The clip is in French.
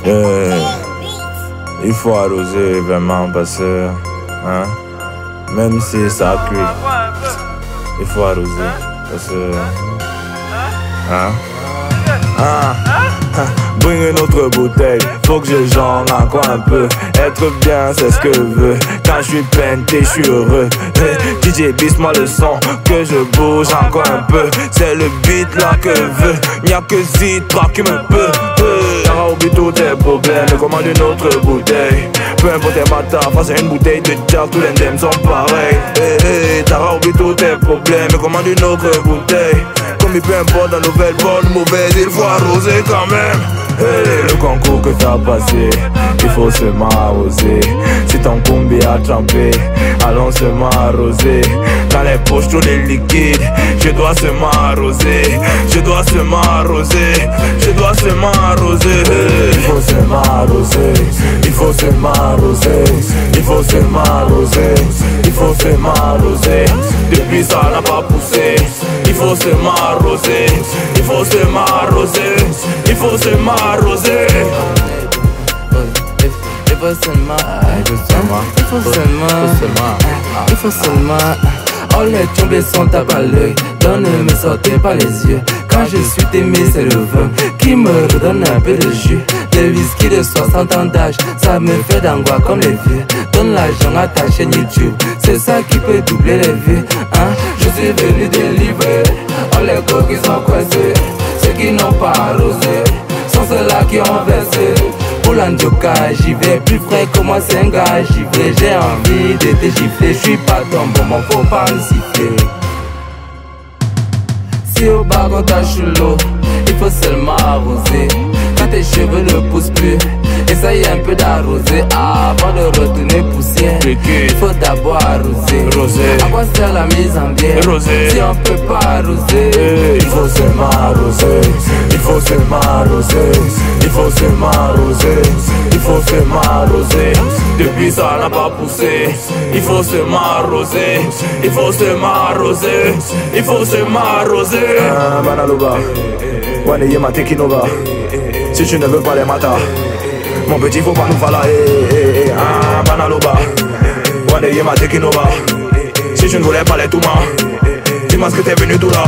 Il faut arroser vraiment parce que même si ça cuit, il faut arroser parce que bring une autre bouteille, faut que je jongle encore un peu. Être bien, c'est ce que je veux. Quand je suis peinté, je suis heureux. DJ bis-moi le son, que je bouge encore un peu. C'est le beat là que je veux. Y'a que Zitra qui me peut. T'auras oublié tous tes problèmes, commande une autre bouteille. Peu importe tes matins, face à une bouteille de Jack, tous les ndèmes sont pareils. T'auras oublié tous tes problèmes, commande une autre bouteille. Comme peu importe la nouvelle bonne ou mauvaise, il faut arroser quand même. Le concours que t'as passé, il faut seulement arroser. Si ton combi a trempé, allons seulement arroser. Dans les poches tous les liquides, je dois seulement arroser. Je dois seulement arroser. Je dois seulement arroser. Il faut seulement arroser. Il faut seulement arroser. Il faut seulement arroser. Il faut seulement arroser. Depuis ça n'a pas poussé. Il faut seulement arroser. Il faut seulement arroser. Il faut seulement arroser. Il faut seulement. Oh, les tombées sont à bas l'œil. Donne-me sortez par les yeux. Quand je suis aimé, c'est le vin qui me redonne un peu de jus. Des whisky de 60 ans d'âge, ça me fait d'angoisse comme les vieux. Donne l'argent à ta chaîne YouTube, c'est ça qui peut doubler les vues. Je suis venu délivrer. Oh, les gars qui sont coincés, ceux qui n'ont pas arrosé, sont ceux-là qui ont versé. Pour l'andioka, j'y vais plus frais que moi, c'est un gars givré. J'ai envie de te gifler, je suis pas ton bonbon, faut pas me siffler. Si au bas on tâche l'eau, il faut seulement arroser. Quand tes cheveux ne poussent plus, essaye un peu d'arroser avant de retourner poussière. Il faut d'abord arroser. À quoi sert la mise en bière si on peut pas arroser? Il faut seulement arroser. Il faut seulement arroser. Il faut seulement arroser. Il faut seulement arroser. Depuis ça n'a pas poussé. Il faut seulement arroser. Il faut seulement arroser. Il faut seulement arroser. Banaloba, Wane ma tekinova. Si tu ne veux pas les matas, mon petit faut pas nous faire là. Banaloba, Wane ma tekinova. Si tu ne voulais pas les touma, dis-moi ce que t'es venu tout là.